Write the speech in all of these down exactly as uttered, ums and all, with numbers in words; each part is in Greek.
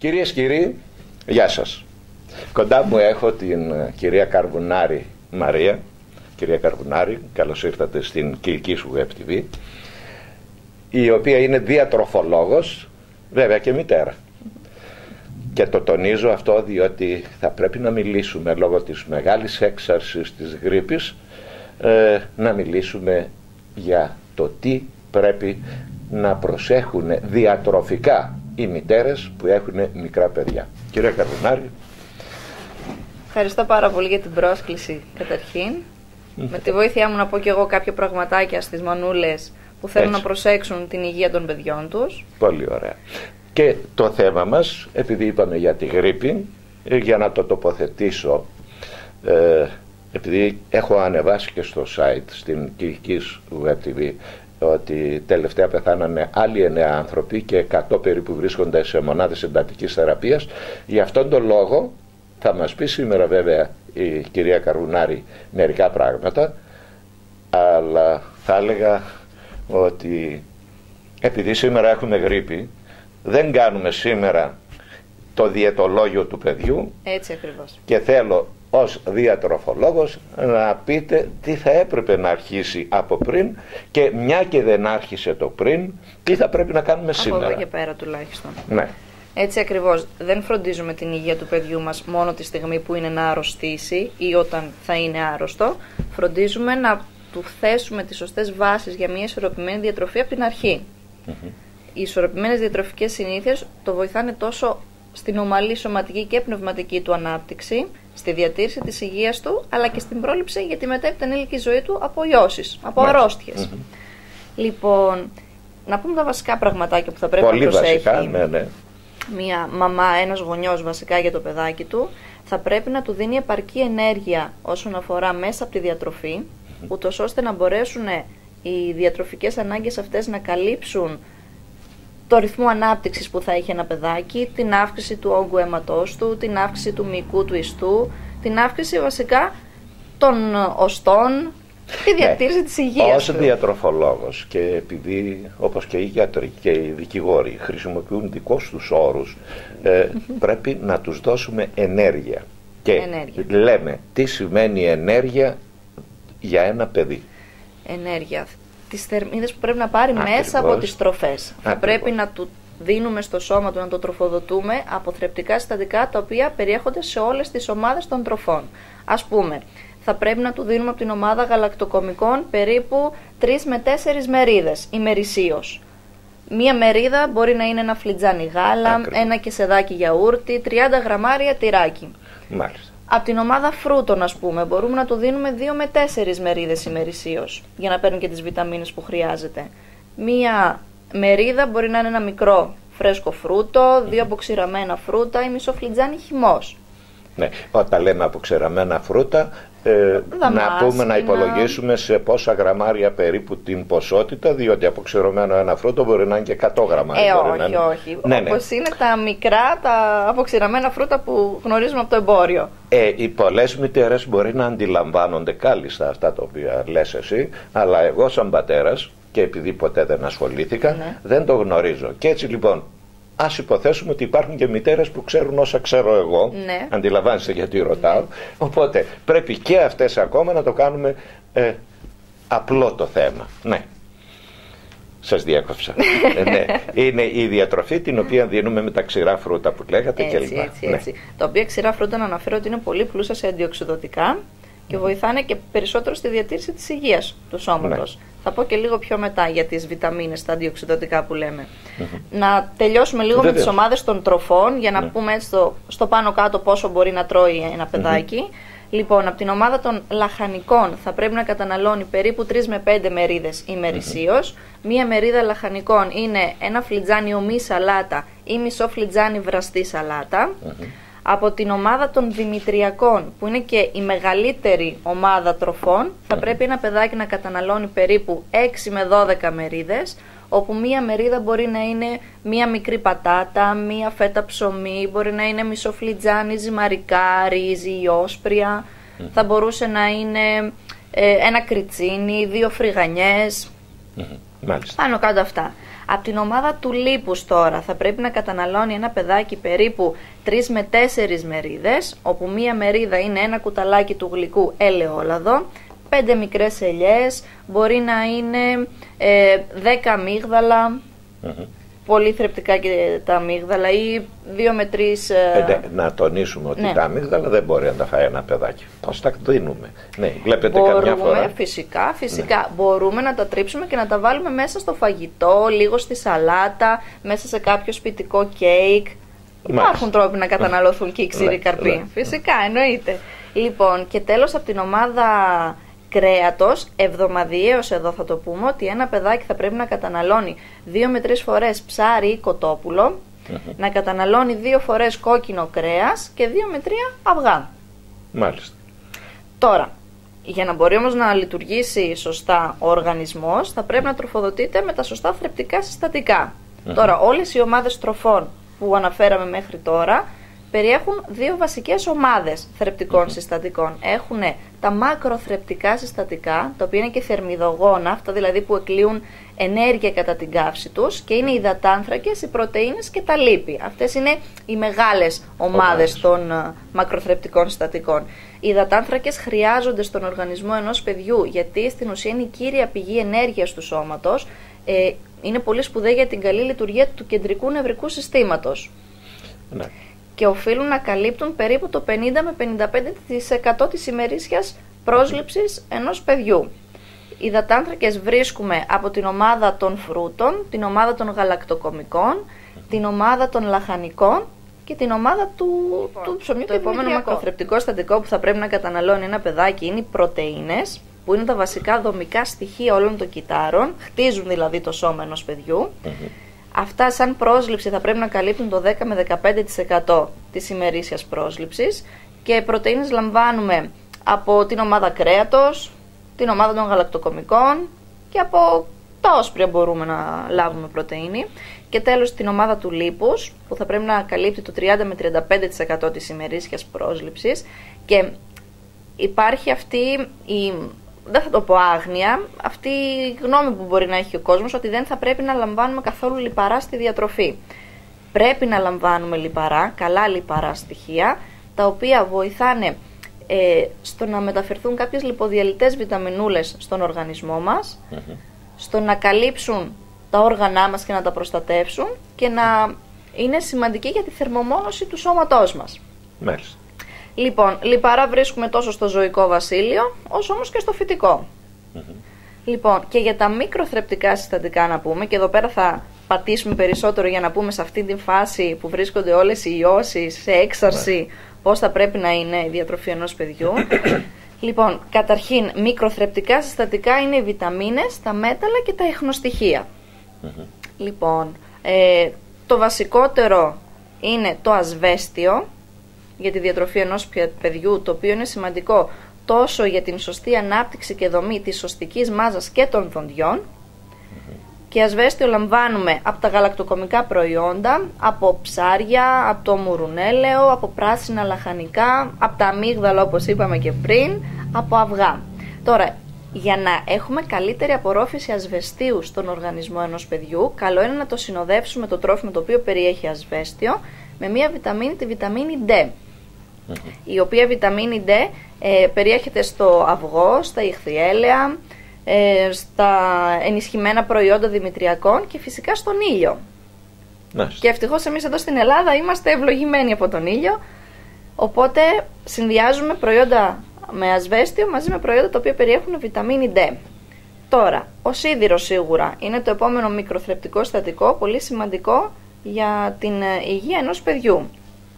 Κυρίες και κύριοι, γεια σας. Κοντά μου έχω την κυρία Καρβουνάρη Μαρία. Κυρία Καρβουνάρη, καλώς ήρθατε στην Κιλκής Web τι βι, η οποία είναι διατροφολόγος, βέβαια και μητέρα. Και το τονίζω αυτό διότι θα πρέπει να μιλήσουμε λόγω της μεγάλης έξαρσης της γρίπης, ε, να μιλήσουμε για το τι πρέπει να προσέχουν διατροφικά οι μητέρες που έχουν μικρά παιδιά. Κυρία Καρβουνάρη. Ευχαριστώ πάρα πολύ για την πρόσκληση καταρχήν. Με τη βοήθειά μου να πω και εγώ κάποια πραγματάκια στις μανούλες που θέλουν Έτσι. να προσέξουν την υγεία των παιδιών τους. Πολύ ωραία. Και το θέμα μας, επειδή είπαμε για τη γρίπη, για να το τοποθετήσω, ε, επειδή έχω ανεβάσει και στο site στην Κιλκής Web τι βι ότι τελευταία πεθάνανε άλλοι εννέα άνθρωποι και εκατό περίπου βρίσκονται σε μονάδες εντατικής θεραπείας. Γι' αυτόν τον λόγο θα μας πει σήμερα βέβαια η κυρία Καρβουνάρη μερικά πράγματα, αλλά θα έλεγα ότι επειδή σήμερα έχουμε γρίπη, δεν κάνουμε σήμερα το διαιτολόγιο του παιδιού. Έτσι ακριβώς. Και θέλω ως διατροφολόγος να πείτε τι θα έπρεπε να αρχίσει από πριν και μια και δεν άρχισε το πριν, τι θα πρέπει να κάνουμε από σήμερα. Από εδώ και πέρα τουλάχιστον. Ναι. Έτσι ακριβώς. Δεν φροντίζουμε την υγεία του παιδιού μας μόνο τη στιγμή που είναι να αρρωστήσει ή όταν θα είναι άρρωστο. Φροντίζουμε να του θέσουμε τις σωστές βάσεις για μια ισορροπημένη διατροφή από την αρχή. Mm-hmm. Οι ισορροπημένες διατροφικές συνήθειες το βοηθάνε τόσο στην ομαλή σωματική και πνευματική του ανάπτυξη, στη διατήρηση της υγείας του, αλλά και στην πρόληψη για τη μετέπειτα ενήλικη ζωή του από ιώσεις, από Μάλιστα. αρρώστιες. Mm-hmm. Λοιπόν, να πούμε τα βασικά πραγματάκια που θα πρέπει Πολύ να προσέχει βασικά, ναι, ναι. μία μαμά, ένας γονιός βασικά για το παιδάκι του. Θα πρέπει να του δίνει επαρκή ενέργεια όσον αφορά μέσα από τη διατροφή, mm-hmm. ούτως ώστε να μπορέσουν οι διατροφικές ανάγκες αυτές να καλύψουν το ρυθμό ανάπτυξης που θα έχει ένα παιδάκι, την αύξηση του όγκου αίματός του, την αύξηση του μυϊκού του ιστού, την αύξηση βασικά των οστών, τη διατήρηση ναι. της υγείας Ως του. διατροφολόγος και επειδή όπως και οι γιατροί και οι δικηγόροι χρησιμοποιούν δικούς τους όρους, ε, mm-hmm. πρέπει να τους δώσουμε ενέργεια. Και ενέργεια. Λέμε τι σημαίνει ενέργεια για ένα παιδί. Ενέργεια. Τις θερμίδες που πρέπει να πάρει Ακριβώς. μέσα από τις τροφές. Ακριβώς. Θα πρέπει να του δίνουμε στο σώμα του, να το τροφοδοτούμε από θρεπτικά συστατικά τα οποία περιέχονται σε όλες τις ομάδες των τροφών. Ας πούμε, θα πρέπει να του δίνουμε από την ομάδα γαλακτοκομικών περίπου τρεις με τέσσερις μερίδες ημερησίως. Μία μερίδα μπορεί να είναι ένα φλιτζάνι γάλα, Ακριβώς. ένα κεσεδάκι γιαούρτι, τριάντα γραμμάρια τυράκι. Μάλιστα. Από την ομάδα φρούτων, ας πούμε, μπορούμε να του δίνουμε δύο με τέσσερις μερίδες ημερησίως για να παίρνουν και τις βιταμίνες που χρειάζεται. Μία μερίδα μπορεί να είναι ένα μικρό φρέσκο φρούτο, δύο αποξηραμένα φρούτα ή μισό φλιτζάνι χυμός. Ναι, όταν λέμε αποξηραμένα φρούτα, ε, να πούμε να υπολογίσουμε σε πόσα γραμμάρια περίπου την ποσότητα, διότι αποξηρωμένο ένα φρούτο μπορεί να είναι και εκατό γραμμάρια. Ε, μπορεί όχι, να είναι... όχι. Ναι, Όπως ναι. είναι τα μικρά, τα αποξηραμένα φρούτα που γνωρίζουμε από το εμπόριο. Ε, οι πολλές μητέρες μπορεί να αντιλαμβάνονται κάλλιστα αυτά τα οποία λες εσύ, αλλά εγώ σαν πατέρας, και επειδή ποτέ δεν ασχολήθηκα, ναι. δεν το γνωρίζω. Και έτσι λοιπόν, ας υποθέσουμε ότι υπάρχουν και μητέρες που ξέρουν όσα ξέρω εγώ, ναι. αντιλαμβάνεστε γιατί ρωτάω, ναι. οπότε πρέπει και αυτές ακόμα να το κάνουμε ε, απλό το θέμα. Ναι, σας διέκοψα. ε, ναι. Είναι η διατροφή την οποία δίνουμε με τα ξηρά φρούτα που λέγατε έτσι, κλπ. Έτσι, έτσι. Ναι. Τα οποία ξηρά φρούτα να αναφέρω ότι είναι πολύ πλούσια σε αντιοξυδοτικά και βοηθάνε και περισσότερο στη διατήρηση της υγείας του σώματος. Ναι. Θα πω και λίγο πιο μετά για τις βιταμίνες, τα αντιοξυδοτικά που λέμε. Mm-hmm. Να τελειώσουμε λίγο Βέβαια. με τις ομάδες των τροφών για να ναι. πούμε έτσι στο, στο πάνω κάτω πόσο μπορεί να τρώει ένα παιδάκι. Mm-hmm. Λοιπόν, από την ομάδα των λαχανικών θα πρέπει να καταναλώνει περίπου τρεις με πέντε μερίδες ημερησίως. Mm-hmm. Μία μερίδα λαχανικών είναι ένα φλιτζάνι ομή σαλάτα ή μισό φλιτζάνι βραστή σαλάτα. Mm-hmm. Από την ομάδα των δημητριακών, που είναι και η μεγαλύτερη ομάδα τροφών, θα πρέπει ένα παιδάκι να καταναλώνει περίπου έξι με δώδεκα μερίδες, όπου μία μερίδα μπορεί να είναι μία μικρή πατάτα, μία φέτα ψωμί, μπορεί να είναι μισό φλιτζάνι ζυμαρικά, ρύζι ή όσπρια, mm. θα μπορούσε να είναι ε, ένα κριτσίνι, δύο φρυγανιές. Mm-hmm. Μάλιστα. Πάνω κάτω αυτά. Από την ομάδα του λίπους τώρα θα πρέπει να καταναλώνει ένα παιδάκι περίπου τρεις με τέσσερις μερίδες, όπου μία μερίδα είναι ένα κουταλάκι του γλυκού ελαιόλαδο, πέντε μικρές ελιές, μπορεί να είναι ε, δέκα αμύγδαλα, mm-hmm. πολύ θρεπτικά και τα αμύγδαλα, ή δύο με τρεις... Ε... Ε, να τονίσουμε ότι ναι. τα αμύγδαλα δεν μπορεί να τα φάει ένα παιδάκι. Πώς τα δίνουμε? Ναι, βλέπετε μπορούμε, καμιά φορά. Φυσικά, φυσικά. Ναι. Μπορούμε να τα τρίψουμε και να τα βάλουμε μέσα στο φαγητό, λίγο στη σαλάτα, μέσα σε κάποιο σπιτικό κέικ. Υπάρχουν τρόποι να καταναλωθούν και οι ξηροί καρποί. Ναι, ναι. Φυσικά, εννοείται. Λοιπόν, και τέλος από την ομάδα κρέατος, εβδομαδιαίως εδώ θα το πούμε, ότι ένα παιδάκι θα πρέπει να καταναλώνει δύο με τρεις φορές ψάρι ή κοτόπουλο, mm-hmm. να καταναλώνει δύο φορές κόκκινο κρέας και δύο με τρία αυγά. Μάλιστα. Τώρα, για να μπορεί όμως να λειτουργήσει σωστά ο οργανισμός, θα πρέπει να τροφοδοτείται με τα σωστά θρεπτικά συστατικά. Mm-hmm. Τώρα, όλες οι ομάδες τροφών που αναφέραμε μέχρι τώρα περιέχουν δύο βασικές ομάδες θρεπτικών mm-hmm. συστατικών. Έχουν τα μακροθρεπτικά συστατικά, τα οποία είναι και θερμιδογόνα, αυτά δηλαδή που εκλείουν ενέργεια κατά την καύση τους, και είναι οι υδατάνθρακες, οι πρωτεΐνες και τα λίπη. Αυτές είναι οι μεγάλες ομάδες των uh, μακροθρεπτικών συστατικών. Οι υδατάνθρακες χρειάζονται στον οργανισμό ενός παιδιού, γιατί στην ουσία είναι η κύρια πηγή ενέργειας του σώματος. Ε, είναι πολύ σπουδαία για την καλή λειτουργία του κεντρικού νευρικού συστήματος. Ναι. Και οφείλουν να καλύπτουν περίπου το πενήντα με πενήντα πέντε τοις εκατό της ημερήσιας πρόσληψης ενός παιδιού. Οι υδατάνθρακες βρίσκουμε από την ομάδα των φρούτων, την ομάδα των γαλακτοκομικών, την ομάδα των λαχανικών και την ομάδα του, του ψωμιού. Το επόμενο μακροθρεπτικό συστατικό που θα πρέπει να καταναλώνει ένα παιδάκι είναι οι πρωτεΐνες, που είναι τα βασικά δομικά στοιχεία όλων των κυτάρων, χτίζουν δηλαδή το σώμα ενός παιδιού. Mm-hmm. Αυτά σαν πρόσληψη θα πρέπει να καλύπτουν το δέκα με δεκαπέντε τοις εκατό της ημερήσιας πρόσληψης, και πρωτεΐνες λαμβάνουμε από την ομάδα κρέατος, την ομάδα των γαλακτοκομικών και από τα όσπρια μπορούμε να λάβουμε πρωτεΐνη. Και τέλος την ομάδα του λίπους, που θα πρέπει να καλύπτει το τριάντα με τριάντα πέντε τοις εκατό της ημερήσιας πρόσληψης, και υπάρχει αυτή η... δεν θα το πω άγνοια, αυτή η γνώμη που μπορεί να έχει ο κόσμος, ότι δεν θα πρέπει να λαμβάνουμε καθόλου λιπαρά στη διατροφή. Πρέπει να λαμβάνουμε λιπαρά, καλά λιπαρά στοιχεία, τα οποία βοηθάνε ε, στο να μεταφερθούν κάποιες λιποδιαλυτές βιταμινούλες στον οργανισμό μας, mm-hmm. στο να καλύψουν τα όργανά μας και να τα προστατεύσουν, και να είναι σημαντική για τη θερμομόνωση του σώματός μας. Μάλιστα. Λοιπόν, λιπαρά βρίσκουμε τόσο στο ζωικό βασίλειο, όσο όμως και στο φυτικό. Mm-hmm. Λοιπόν, και για τα μικροθρεπτικά συστατικά να πούμε, και εδώ πέρα θα πατήσουμε περισσότερο για να πούμε σε αυτή τη φάση που βρίσκονται όλες οι ιώσεις, σε έξαρση, mm-hmm. πώς θα πρέπει να είναι η διατροφή ενός παιδιού. Λοιπόν, καταρχήν, μικροθρεπτικά συστατικά είναι οι βιταμίνες, τα μέταλλα και τα ιχνοστοιχεία. Mm-hmm. Λοιπόν, ε, το βασικότερο είναι το ασβέστιο για τη διατροφή ενός παιδιού, το οποίο είναι σημαντικό τόσο για την σωστή ανάπτυξη και δομή της οστικής μάζας και των δοντιών. Mm-hmm. Και ασβέστιο λαμβάνουμε από τα γαλακτοκομικά προϊόντα, από ψάρια, από το μουρουνέλαιο, από πράσινα λαχανικά, από τα αμύγδαλα όπως είπαμε και πριν, από αυγά. Τώρα, για να έχουμε καλύτερη απορρόφηση ασβεστίου στον οργανισμό ενός παιδιού, καλό είναι να το συνοδεύσουμε το τρόφιμο το οποίο περιέχει ασβέστιο με μία βιταμίνη, τη βιταμίνη D, mm-hmm. η οποία βιταμίνη D ε, περιέχεται στο αυγό, στα ηχθιέλαια, ε, στα ενισχυμένα προϊόντα δημητριακών και φυσικά στον ήλιο. Nice. Και ευτυχώς εμείς εδώ στην Ελλάδα είμαστε ευλογημένοι από τον ήλιο, οπότε συνδυάζουμε προϊόντα με ασβέστιο μαζί με προϊόντα τα οποία περιέχουν βιταμίνη D. Τώρα, ο σίδηρος σίγουρα είναι το επόμενο μικροθρεπτικό συστατικό, πολύ σημαντικό για την υγεία ενός παιδιού.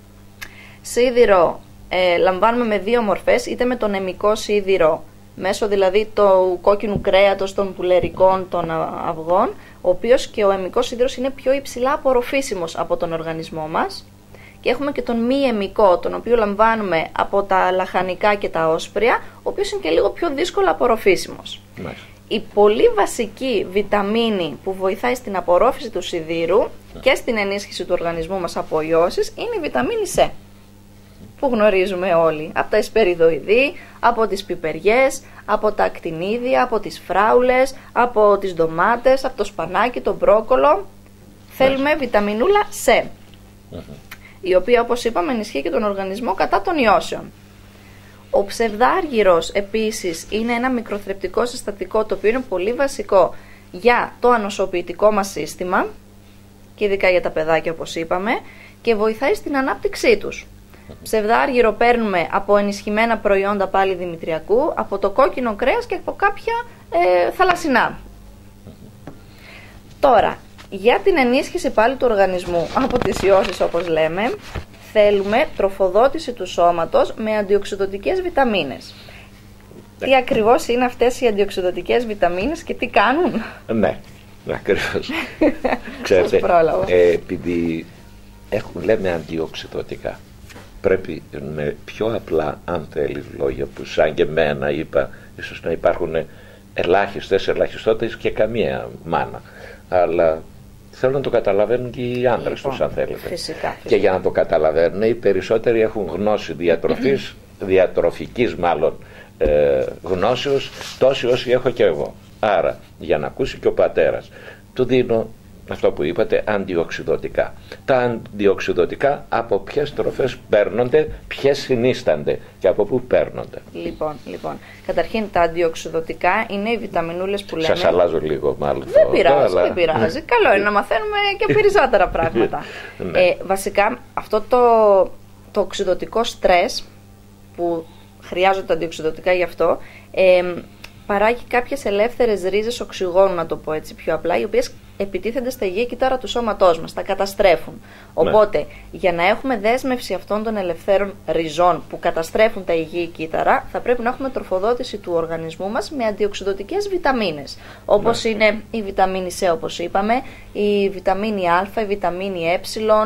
Σίδηρο ε, λαμβάνουμε με δύο μορφές, είτε με τον αιμικό σίδηρο, μέσω δηλαδή του κόκκινου κρέατος, των πουλερικών, των αυγών, ο οποίος και ο αιμικός σίδηρος είναι πιο υψηλά απορροφήσιμος από τον οργανισμό μας. Και έχουμε και τον μη αιμικό, τον οποίο λαμβάνουμε από τα λαχανικά και τα όσπρια, ο οποίος είναι και λίγο πιο δύσκολα απορροφήσιμος. Μάλιστα. Η πολύ βασική βιταμίνη που βοηθάει στην απορρόφηση του σιδήρου και στην ενίσχυση του οργανισμού μας από ιώσεις είναι η βιταμίνη C. που γνωρίζουμε όλοι, από τα εσπεριδοειδή, από τις πιπεριές, από τα ακτινίδια, από τις φράουλες, από τις ντομάτες, από το σπανάκι, το μπρόκολο. Θέλουμε βιταμινούλα C, η οποία, όπως είπαμε, ενισχύει και τον οργανισμό κατά των ιώσεων. Ο ψευδάργυρος επίσης είναι ένα μικροθρεπτικό συστατικό, το οποίο είναι πολύ βασικό για το ανοσοποιητικό μας σύστημα και ειδικά για τα παιδάκια, όπως είπαμε, και βοηθάει στην ανάπτυξή τους. Ψευδάργυρο παίρνουμε από ενισχυμένα προϊόντα πάλι δημητριακού, από το κόκκινο κρέας και από κάποια ε, θαλασσινά. Τώρα, για την ενίσχυση πάλι του οργανισμού από τις ιώσεις, όπως λέμε, θέλουμε τροφοδότηση του σώματος με αντιοξυδοτικές βιταμίνες. Τι ακριβώς είναι αυτές οι αντιοξυδοτικές βιταμίνες και τι κάνουν? Ναι, ακριβώς. Ξέρετε, ε, επειδή έχουν, λέμε αντιοξυδοτικά, πρέπει με πιο απλά, αν θέλει, λόγια που σαν και εμένα είπα, ίσως να υπάρχουν ελάχιστες, ελαχιστότητες και καμία μάνα, αλλά θέλω να το καταλαβαίνουν και οι άντρες λοιπόν, τους, αν θέλετε. Φυσικά, φυσικά. Και για να το καταλαβαίνουν, οι περισσότεροι έχουν γνώση διατροφής, διατροφικής μάλλον ε, γνώσεως, τόση όσοι έχω και εγώ. Άρα, για να ακούσει και ο πατέρας, του δίνω αυτό που είπατε, αντιοξυδοτικά. Τα αντιοξυδοτικά από ποιες τροφές παίρνονται, ποιες συνίστανται και από πού παίρνονται? Λοιπόν, λοιπόν, καταρχήν τα αντιοξυδοτικά είναι οι βιταμινούλες που λέμε. Σας αλλάζω λίγο μάλλον. Δεν το, πειράζει, το, αλλά... δεν πειράζει. Καλό είναι να μαθαίνουμε και περισσότερα πράγματα. Ναι. ε, βασικά, αυτό το, το οξυδοτικό στρες που χρειάζονται τα αντιοξυδοτικά γι' αυτό, ε, παράγει κάποιες ελεύθερες ρίζες οξυγόνου, να το πω έτσι πιο απλά, οι οποίες επιτίθενται στα υγιή κύτταρα του σώματός μας, τα καταστρέφουν. Ναι. Οπότε, για να έχουμε δέσμευση αυτών των ελευθέρων ριζών που καταστρέφουν τα υγιή κύτταρα, θα πρέπει να έχουμε τροφοδότηση του οργανισμού μας με αντιοξυδοτικές βιταμίνες. Όπως ναι. είναι η βιταμίνη C, όπως είπαμε, η βιταμίνη Α, η βιταμίνη Ε,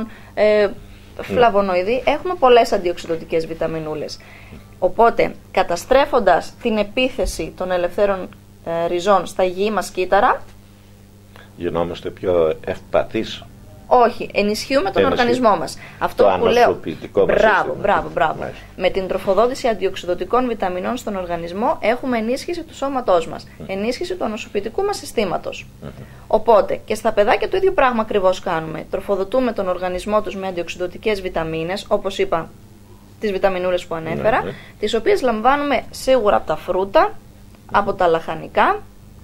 ε φλαβονοειδή. Ναι. Έχουμε πολλές αντιοξυδοτικές βιταμινούλες. Οπότε, καταστρέφοντας την επίθεση των ελευθέρων ε, ριζών στα υγιή μας κύτταρα, γινόμαστε πιο ευπαθείς. Όχι, ενισχύουμε τον Ενισχύ... οργανισμό μας. Αυτό το που λέω. Μπράβο, μπράβο, μπράβο. Με την τροφοδότηση αντιοξυδοτικών βιταμινών στον οργανισμό έχουμε ενίσχυση του σώματός μας. Mm. Ενίσχυση του ανοσοποιητικού μας συστήματος. Mm-hmm. Οπότε και στα παιδάκια το ίδιο πράγμα ακριβώς κάνουμε. Τροφοδοτούμε τον οργανισμό τους με αντιοξυδοτικές βιταμίνες, όπως είπα, τις βιταμινούλες που ανέφερα, mm-hmm. τις οποίες λαμβάνουμε σίγουρα από τα φρούτα, mm-hmm. από τα λαχανικά,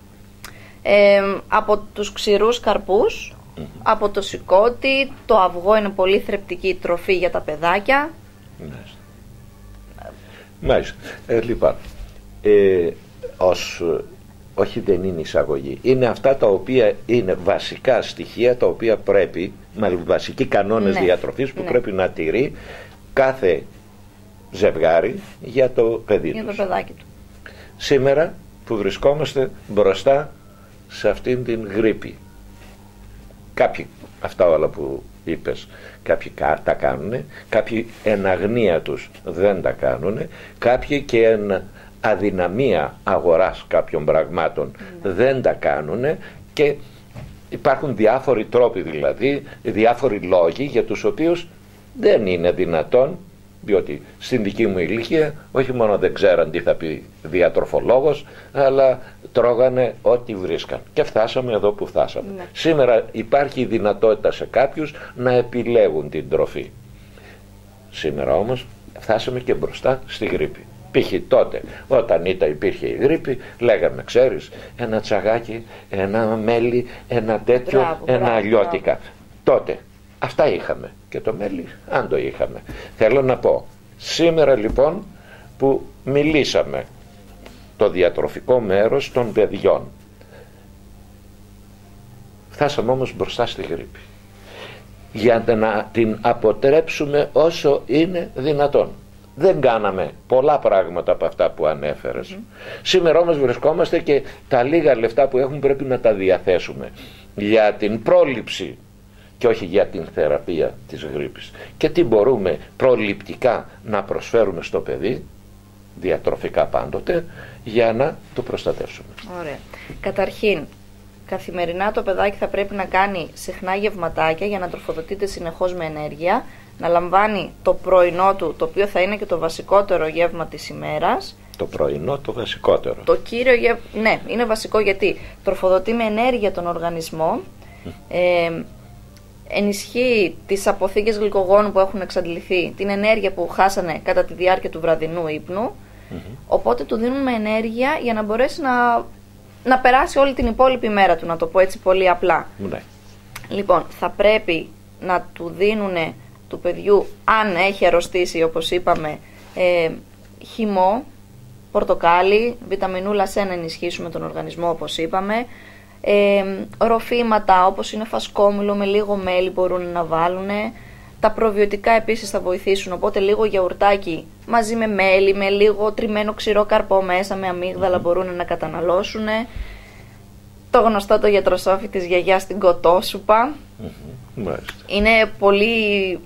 ε, από τους ξηρούς καρπούς, mm-hmm. από το σηκώτη, το αυγό είναι πολύ θρεπτική τροφή για τα παιδάκια. Μάλιστα. Μάλιστα. Ε, λοιπόν, ε, ως, όχι δεν είναι εισαγωγή, είναι αυτά τα οποία είναι βασικά στοιχεία, τα οποία πρέπει, μάλλον βασικοί κανόνες ναι. διατροφής που ναι. πρέπει να τηρεί κάθε ζευγάρι για το παιδί για τους. Το παιδάκι του. Σήμερα που βρισκόμαστε μπροστά σε αυτήν την γρίπη, κάποιοι αυτά όλα που είπες, κάποιοι τα κάνουν, κάποιοι εν αγνία τους δεν τα κάνουν, κάποιοι και εν αδυναμία αγοράς κάποιων πραγμάτων ναι. δεν τα κάνουν, και υπάρχουν διάφοροι τρόποι, δηλαδή διάφοροι λόγοι για τους οποίους δεν είναι δυνατόν, διότι στην δική μου ηλικία όχι μόνο δεν ξέραν τι θα πει διατροφολόγος, αλλά τρώγανε ό,τι βρίσκαν και φτάσαμε εδώ που φτάσαμε. Ναι. Σήμερα υπάρχει η δυνατότητα σε κάποιους να επιλέγουν την τροφή. Σήμερα όμως φτάσαμε και μπροστά στη γρίπη. Π.χ. τότε όταν ήταν, υπήρχε η γρίπη, λέγαμε, ξέρεις, ένα τσαγάκι, ένα μέλι, ένα τέτοιο, μπράβο, ένα μπράβο, αλλιώτικα. Μπράβο. Τότε αυτά είχαμε, και το μέλι αν το είχαμε. Θέλω να πω, σήμερα λοιπόν που μιλήσαμε το διατροφικό μέρος των παιδιών, φτάσαμε όμως μπροστά στη γρίπη για να την αποτρέψουμε όσο είναι δυνατόν. Δεν κάναμε πολλά πράγματα από αυτά που ανέφερες. Mm-hmm. Σήμερα όμως βρισκόμαστε και τα λίγα λεφτά που έχουμε πρέπει να τα διαθέσουμε για την πρόληψη και όχι για την θεραπεία της γρίπης. Και τι μπορούμε προληπτικά να προσφέρουμε στο παιδί, διατροφικά πάντοτε, για να το προστατεύσουμε. Ωραία. Καταρχήν, καθημερινά το παιδάκι θα πρέπει να κάνει συχνά γευματάκια για να τροφοδοτείται συνεχώς με ενέργεια, να λαμβάνει το πρωινό του, το οποίο θα είναι και το βασικότερο γεύμα της ημέρας. Το πρωινό το βασικότερο. Το κύριο γεύμα, ναι, είναι βασικό γιατί τροφοδοτεί με ενέργεια τον οργανισμό, ε, ενισχύει τις αποθήκες γλυκογόνου που έχουν εξαντληθεί, την ενέργεια που χάσανε κατά τη διάρκεια του βραδινού ύπνου, mm-hmm. οπότε του δίνουμε ενέργεια για να μπορέσει να, να περάσει όλη την υπόλοιπη μέρα του, να το πω έτσι πολύ απλά. Mm-hmm. Λοιπόν, θα πρέπει να του δίνουν του παιδιού, αν έχει αρρωστήσει όπως είπαμε, ε, χυμό, πορτοκάλι, βιταμινούλα C να ενισχύσουμε τον οργανισμό όπως είπαμε, ε, ροφήματα όπως είναι φασκόμηλο με λίγο μέλι μπορούν να βάλουν, τα προβιωτικά επίσης θα βοηθήσουν, οπότε λίγο γιαουρτάκι μαζί με μέλι, με λίγο τριμμένο ξηρό καρπό μέσα με αμύγδαλα μπορούν να καταναλώσουν, το γνωστό το γιατροσόφι της γιαγιάς στην κοτόσουπα. Mm-hmm. Είναι πολύ,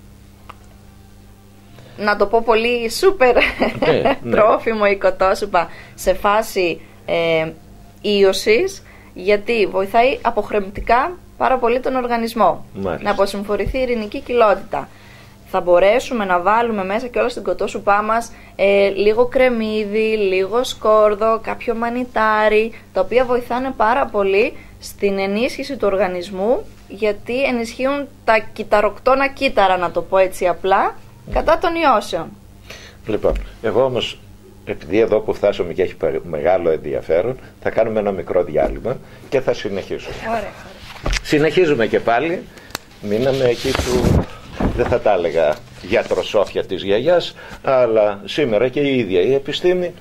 να το πω πολύ σούπερ ναι, τρόφιμο η κοτόσουπα σε φάση ε, ίωσης, γιατί βοηθάει αποχρεωτικά πάρα πολύ τον οργανισμό. Μάλιστα. Να αποσυμφορηθεί η ειρηνική κοιλότητα. Θα μπορέσουμε να βάλουμε μέσα και όλα στην κοτόσουπά μας ε, λίγο κρεμμύδι, λίγο σκόρδο, κάποιο μανιτάρι, τα οποία βοηθάνε πάρα πολύ στην ενίσχυση του οργανισμού, γιατί ενισχύουν τα κυταροκτώνα κύτταρα, να το πω έτσι απλά, κατά των ιώσεων. Λοιπόν, εγώ όμως, επειδή εδώ που φτάσαμε και έχει μεγάλο ενδιαφέρον, θα κάνουμε ένα μικρό διάλειμμα και θα συνεχίσουμε. Ωραία. Συνεχίζουμε και πάλι. Μείναμε εκεί που δεν θα τα έλεγα γιατροσόφια της γιαγιάς, αλλά σήμερα και η ίδια η επιστήμη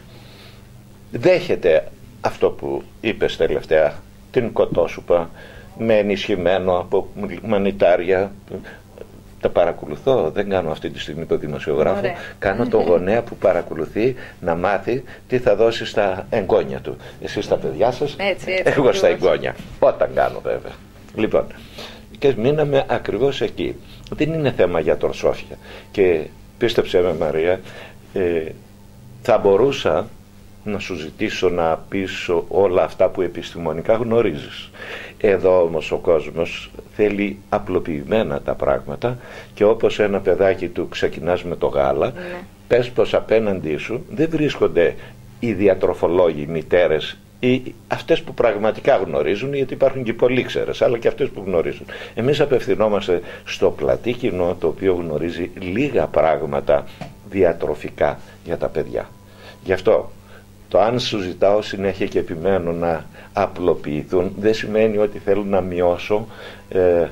δέχεται αυτό που είπες τελευταία, την κοτόσουπα με ενισχυμένο από μανιτάρια. Τα παρακολουθώ, δεν κάνω αυτή τη στιγμή το δημοσιογράφο. Ωραία. Κάνω το γονέα που παρακολουθεί να μάθει τι θα δώσει στα εγγόνια του. Εσείς στα παιδιά σας, έτσι, έτσι, εγώ ακριβώς. Στα εγγόνια. Όταν κάνω βέβαια. Λοιπόν, και μείναμε ακριβώς εκεί. Δεν είναι θέμα γιατροσόφια. Και πίστεψε με Μαρία, ε, θα μπορούσα να σου ζητήσω να πεις όλα αυτά που επιστημονικά γνωρίζεις. Εδώ όμως ο κόσμος θέλει απλοποιημένα τα πράγματα και όπως ένα παιδάκι του ξεκινάς με το γάλα, ναι. Πες πως απέναντί σου δεν βρίσκονται οι διατροφολόγοι, οι μητέρες ή αυτές που πραγματικά γνωρίζουν, γιατί υπάρχουν και πολλοί ξέρες, αλλά και αυτές που γνωρίζουν. Εμείς απευθυνόμαστε στο πλατή κοινό, το οποίο γνωρίζει λίγα πράγματα διατροφικά για τα παιδιά. Γι' αυτό το αν σου ζητάω συνέχεια και επιμένω να απλοποιηθούν, δεν σημαίνει ότι θέλω να μειώσω ε,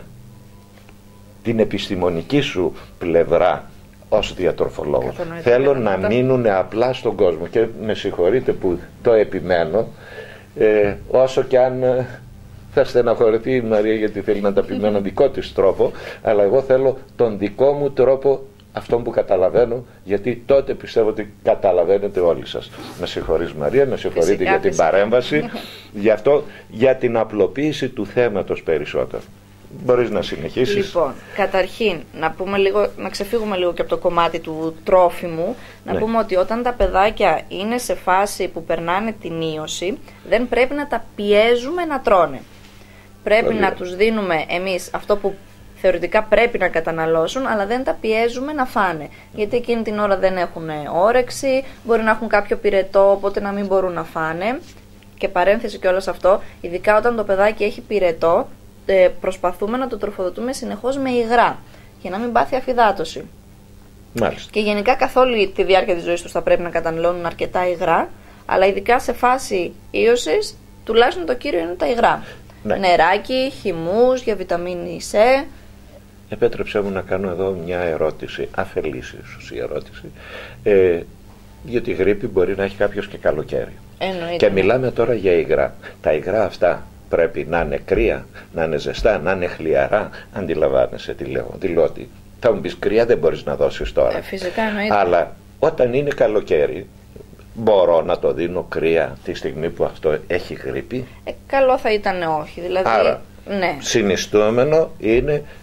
την επιστημονική σου πλευρά ως διατροφολόγος. Θέλω να μείνουν απλά στον κόσμο και με συγχωρείτε που το επιμένω, ε, όσο και αν ε, θα στεναχωρηθεί η Μαρία γιατί θέλει να τα πει με έναν δικό της τρόπο, αλλά εγώ θέλω τον δικό μου τρόπο, αυτόν που καταλαβαίνω, γιατί τότε πιστεύω ότι καταλαβαίνετε όλοι σας. Με συγχωρείς Μαρία, με συγχωρείτε φυσικά, για την φυσικά. παρέμβαση, γι' αυτό, για την απλοποίηση του θέματος περισσότερο. Μπορείς να συνεχίσεις. Λοιπόν, καταρχήν, να, πούμε λίγο, να ξεφύγουμε λίγο και από το κομμάτι του τρόφιμου, να ναι. πούμε ότι όταν τα παιδάκια είναι σε φάση που περνάνε την ίωση, δεν πρέπει να τα πιέζουμε να τρώνε. Πρέπει Πολύ. να τους δίνουμε εμείς αυτό που θεωρητικά πρέπει να καταναλώσουν, αλλά δεν τα πιέζουμε να φάνε. Γιατί εκείνη την ώρα δεν έχουν όρεξη, μπορεί να έχουν κάποιο πυρετό, οπότε να μην μπορούν να φάνε. Και παρένθεση και όλο αυτό, ειδικά όταν το παιδάκι έχει πυρετό, προσπαθούμε να το τροφοδοτούμε συνεχώς με υγρά, για να μην πάθει αφυδάτωση. Μάλιστα. Και γενικά καθ' όλη τη διάρκεια της ζωής τους θα πρέπει να καταναλώνουν αρκετά υγρά, αλλά ειδικά σε φάση ίωσης, τουλάχιστον το κύριο είναι τα υγρά. Ναι. Νεράκι, χυμούς για βιταμίνη C. Επέτρεψέ μου να κάνω εδώ μια ερώτηση, αφελής ίσως η ερώτηση. Ε, για τη γρίπη μπορεί να έχει κάποιος και καλοκαίρι. Εννοείται. Και μιλάμε τώρα για υγρά. Τα υγρά αυτά πρέπει να είναι κρύα, να είναι ζεστά, να είναι χλιαρά. Αντιλαμβάνεσαι τι λέω. Δηλώ ότι θα μου πεις κρύα δεν μπορείς να δώσεις τώρα. Ε, φυσικά εννοείται. Αλλά όταν είναι καλοκαίρι, μπορώ να το δίνω κρύα τη στιγμή που αυτό έχει γρίπη. Ε, καλό θα ήταν όχι. Δηλαδή, άρα, ναι. συνιστούμενο είναι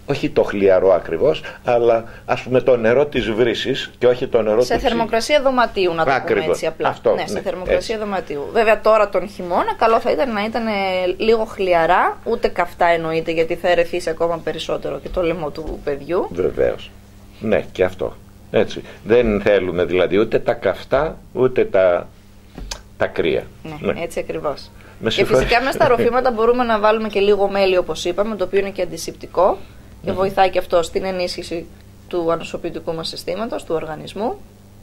όχι το χλιαρό ακριβώς, αλλά ας πούμε το νερό της βρύσης και όχι το νερό σε του θερμοκρασία ψι... δωματίου, να το Ακριβώς. πούμε έτσι απλά. Αυτό, ναι, σε ναι, θερμοκρασία έτσι. δωματίου. Βέβαια τώρα τον χειμώνα καλό θα ήταν να ήταν λίγο χλιαρά, ούτε καυτά εννοείται, γιατί θα ερεθίσει ακόμα περισσότερο και το λαιμό του παιδιού. Βεβαίως. Ναι, και αυτό. Έτσι. Δεν θέλουμε δηλαδή ούτε τα καυτά ούτε τα, τα κρύα. Ναι, ναι. Έτσι ακριβώς. Και φυσικά μέσα στα ροφήματα μπορούμε να βάλουμε και λίγο μέλι, όπως είπαμε, το οποίο είναι και αντισηπτικό και mm-hmm. βοηθάει και αυτό στην ενίσχυση του ανοσοποιητικού μας συστήματος, του οργανισμού.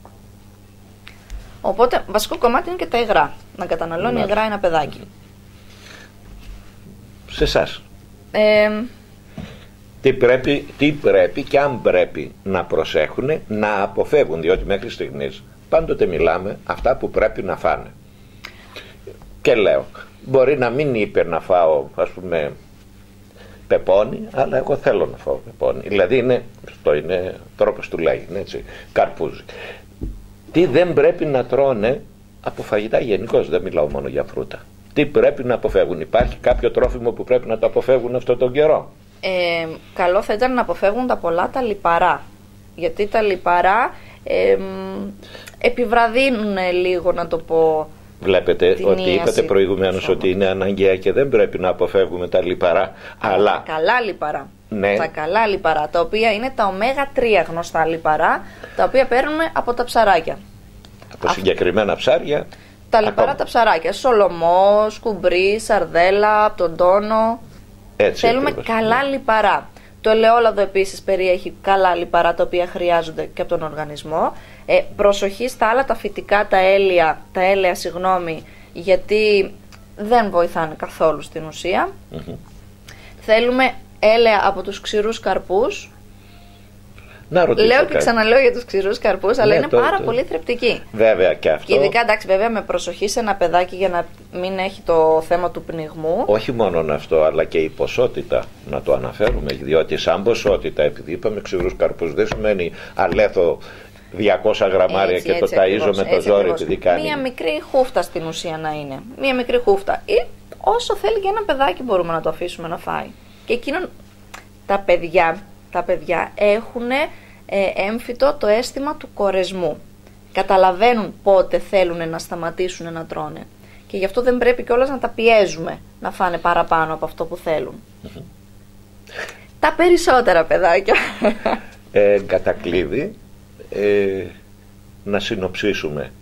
Οπότε βασικό κομμάτι είναι και τα υγρά. Να καταναλώνει mm-hmm. υγρά ένα παιδάκι. Σε εσάς. Ε, τι, πρέπει, τι πρέπει και αν πρέπει να προσέχουν, να αποφεύγουν, διότι μέχρι στιγμής πάντοτε μιλάμε αυτά που πρέπει να φάνε. Και λέω, μπορεί να μην είπε να φάω, ας πούμε, πεπόνι, αλλά εγώ θέλω να φάω πεπόνι. Δηλαδή είναι, αυτό είναι τρόπος του λέγει, έτσι, καρπούζι. Τι δεν πρέπει να τρώνε από φαγητά γενικώς, δεν μιλάω μόνο για φρούτα. Τι πρέπει να αποφεύγουν, υπάρχει κάποιο τρόφιμο που πρέπει να το αποφεύγουν αυτόν τον καιρό? Ε, καλό θα ήταν να αποφεύγουν τα πολλά τα λιπαρά, γιατί τα λιπαρά ε, επιβραδύνουν λίγο, να το πω. Βλέπετε ότι είπατε προηγουμένως ότι είναι αναγκαία και δεν πρέπει να αποφεύγουμε τα λιπαρά. Α, αλλά τα καλά λιπαρά. Ναι. Τα καλά λιπαρά, τα οποία είναι τα ωμέγα τρία γνωστά λιπαρά, τα οποία παίρνουμε από τα ψαράκια. Από Α, συγκεκριμένα ψάρια. Τα λιπαρά ακόμα. Τα ψαράκια. Σολομό, σκουμπρί, σαρδέλα, από τον τόνο. Έτσι, θέλουμε ακριβώς. Καλά λιπαρά. Το ελαιόλαδο επίσης περιέχει καλά λιπαρά, τα οποία χρειάζονται και από τον οργανισμό. Ε, προσοχή στα άλλα τα φυτικά, τα έλαια, τα έλαια συγγνώμη, γιατί δεν βοηθάνε καθόλου στην ουσία. Mm-hmm. Θέλουμε έλαια από τους ξηρούς καρπούς. Να ρωτήσω Λέω κάτι. Και ξαναλέω για τους ξηρούς καρπούς, αλλά ναι, είναι το, πάρα το... πολύ θρεπτικοί. Βέβαια και αυτό. Και ειδικά, εντάξει, βέβαια με προσοχή σε ένα παιδάκι για να μην έχει το θέμα του πνιγμού. Όχι μόνο αυτό, αλλά και η ποσότητα να το αναφέρουμε. Διότι σαν ποσότητα, επειδή είπαμε ξηρούς καρπούς, δεν σημαίνει αλέθω διακόσια γραμμάρια έτσι, και έτσι, το ταΐζω με το ζόρι επειδή κάνει. Μία μικρή χούφτα στην ουσία να είναι. Μία μικρή χούφτα. Ή όσο θέλει και ένα παιδάκι μπορούμε να το αφήσουμε να φάει. Και εκείνον τα παιδιά, τα παιδιά έχουν ε, έμφυτο το αίσθημα του κορεσμού. Καταλαβαίνουν πότε θέλουν να σταματήσουν να τρώνε. Και γι' αυτό δεν πρέπει κιόλας να τα πιέζουμε να φάνε παραπάνω από αυτό που θέλουν. Mm-hmm. Τα περισσότερα παιδάκια. Ε, κατακλείδη. Ε, να συνοψίσουμε,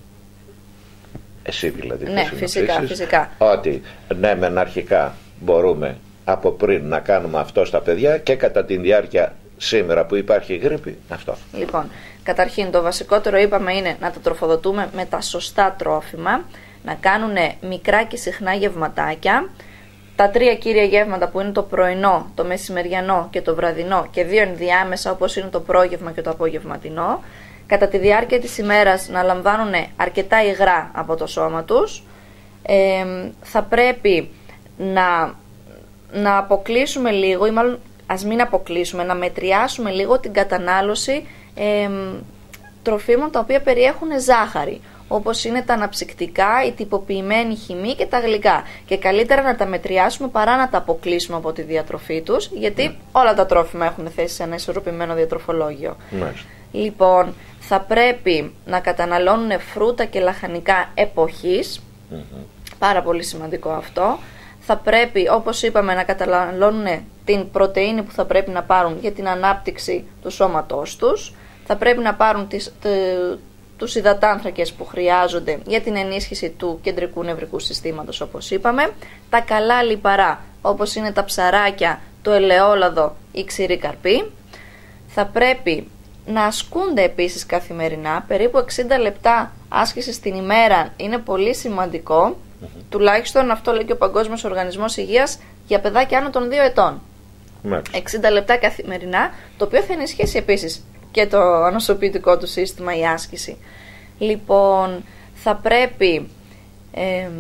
εσύ δηλαδή ναι, φυσικά, φυσικά. Ότι ναι μεν αρχικά μπορούμε από πριν να κάνουμε αυτό στα παιδιά και κατά τη διάρκεια σήμερα που υπάρχει γρίπη αυτό. Λοιπόν, καταρχήν το βασικότερο είπαμε είναι να τα τροφοδοτούμε με τα σωστά τρόφιμα, να κάνουν μικρά και συχνά γευματάκια. Τα τρία κύρια γεύματα που είναι το πρωινό, το μεσημεριανό και το βραδινό και δύο ενδιάμεσα όπως είναι το πρόγευμα και το απογευματινό. Κατά τη διάρκεια της ημέρας να λαμβάνουν αρκετά υγρά από το σώμα τους. Ε, θα πρέπει να, να αποκλείσουμε λίγο ή μάλλον ας μην αποκλείσουμε, να μετριάσουμε λίγο την κατανάλωση ε, τροφίμων τα οποία περιέχουν ζάχαρη, όπως είναι τα αναψυκτικά, η τυποποιημένη χυμή και τα γλυκά. Και καλύτερα να τα μετριάσουμε παρά να τα αποκλείσουμε από τη διατροφή τους, γιατί mm. όλα τα τρόφιμα έχουν θέση σε ένα ισορροπημένο διατροφολόγιο. Mm. Λοιπόν, θα πρέπει να καταναλώνουν φρούτα και λαχανικά εποχής, mm-hmm. πάρα πολύ σημαντικό αυτό. Θα πρέπει, όπως είπαμε, να καταναλώνουν την πρωτεΐνη που θα πρέπει να πάρουν για την ανάπτυξη του σώματός τους. Θα πρέπει να πάρουν τις, τε, τους υδατάνθρακες που χρειάζονται για την ενίσχυση του κεντρικού νευρικού συστήματος, όπως είπαμε. Τα καλά λιπαρά, όπως είναι τα ψαράκια, το ελαιόλαδο, η ξηρή καρπή. Θα πρέπει να ασκούνται επίσης καθημερινά, περίπου εξήντα λεπτά άσκησης την ημέρα είναι πολύ σημαντικό. Mm-hmm. Τουλάχιστον αυτό λέει και ο Παγκόσμιος Οργανισμός Υγείας για παιδάκια άνω των δύο ετών. Mm-hmm. εξήντα λεπτά καθημερινά, το οποίο θα ενισχύσει επίσης και το ανοσοποιητικό του σύστημα, η άσκηση. Λοιπόν, θα πρέπει ε,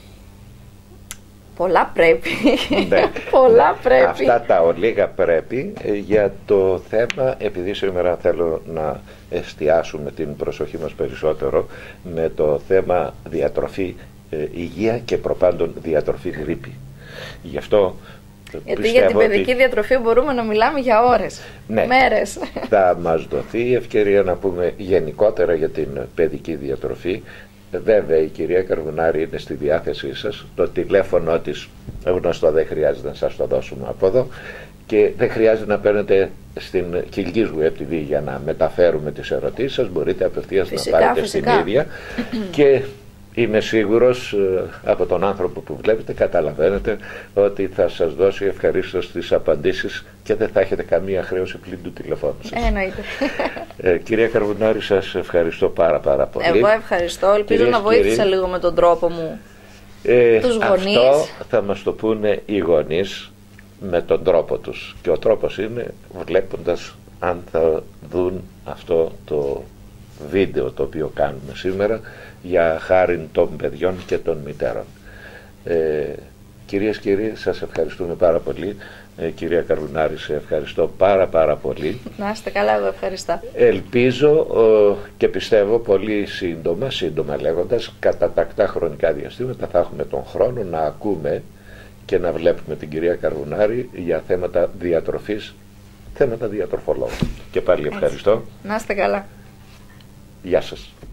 πολλά πρέπει ναι. πολλά πρέπει αυτά τα ολίγα πρέπει ε, για το θέμα, επειδή σήμερα θέλω να εστιάσουμε την προσοχή μας περισσότερο με το θέμα διατροφή, ε, υγεία και προπάντων διατροφή γρίπη. Γι' αυτό Γιατί για την παιδική ότι... διατροφή μπορούμε να μιλάμε για ώρες, ναι, μέρες. Θα μας δοθεί η ευκαιρία να πούμε γενικότερα για την παιδική διατροφή. Βέβαια η κυρία Καρβουνάρη είναι στη διάθεσή σας. Το τηλέφωνο της γνωστό, δεν χρειάζεται να σας το δώσουμε από εδώ και δεν χρειάζεται να παίρνετε στην Κιλκής Web τι βι για να μεταφέρουμε τις ερωτήσεις σας. Μπορείτε απευθείας φυσικά, να πάρετε φυσικά. στην ίδια και είμαι σίγουρος από τον άνθρωπο που βλέπετε, καταλαβαίνετε ότι θα σας δώσει ευχαρίστως τις απαντήσεις και δεν θα έχετε καμία χρέωση πλην του τηλεφώνου σας. Εννοείται. Ε, κυρία Καρβουνάρη, σας ευχαριστώ πάρα πάρα πολύ. Εγώ ευχαριστώ, ελπίζω Κυρίες να βοήθησα κύριοι, λίγο με τον τρόπο μου ε, τους γονείς. Αυτό θα μας το πούνε οι γονείς με τον τρόπο τους και ο τρόπος είναι βλέποντας αν θα δουν αυτό το βίντεο το οποίο κάνουμε σήμερα για χάριν των παιδιών και των μητέρων. Ε, κυρίες και κύριοι, σας ευχαριστούμε πάρα πολύ. Ε, κυρία Καρβουνάρη, σε ευχαριστώ πάρα πάρα πολύ. Να είστε καλά, εγώ ευχαριστώ. Ελπίζω ε, και πιστεύω πολύ σύντομα, σύντομα λέγοντας, κατά τακτά χρονικά διαστήματα θα έχουμε τον χρόνο να ακούμε και να βλέπουμε την κυρία Καρβουνάρη για θέματα διατροφής, θέματα διατροφολόγου. Και πάλι ευχαριστώ. Έτσι. Να είστε καλά. Γεια σας.